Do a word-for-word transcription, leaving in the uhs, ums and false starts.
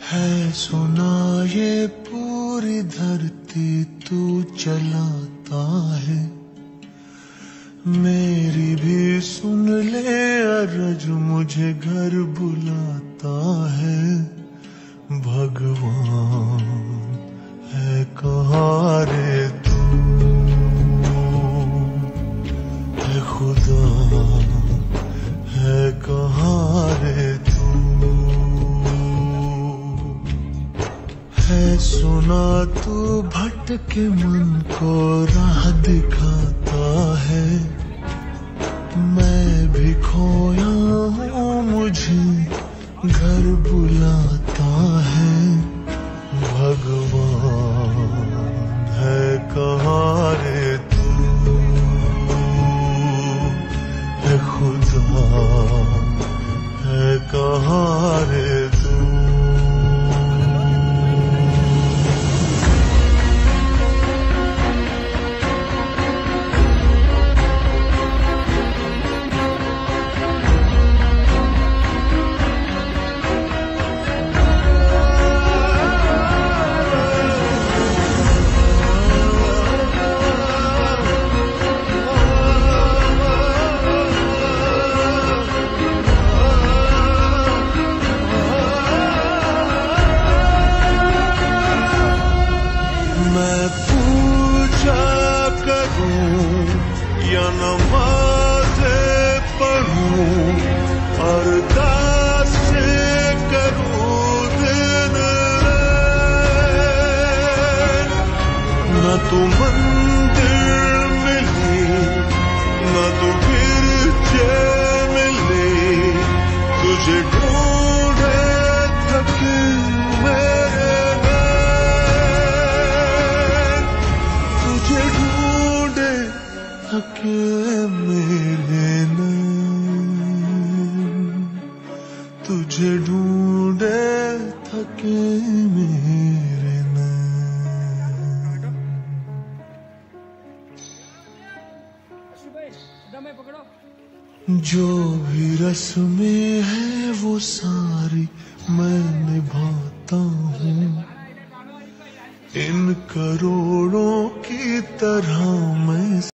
है सुना ये पूरी धरती तू चलाता है, मेरी भी सुन ले अरज मुझे घर बुलाता है। भगवान है कहाँ रे तू, है खुदा है कहाँ रे तू, है सुना तू भटके मन को राह दिखाता है। मैं भी खोया हूँ मुझे घर बुलाता है। भगवान है कहाँ रे तू, है खुदा है कहाँ रे तू। मैं पूजा करूं या नमाज़ें पढ़ूं, अरदास करूं दिन रात, न तू मंदिर मिली न तू गिरजे मिली, तुझे ढूंढे थके मेरे ढूंढे थके मेरे नैन, तुझे ढूंढे थके मेरे नैन। जो भी रस्में है वो सारी मैं निभाता हूँ, इन करोड़ों की तरह मैं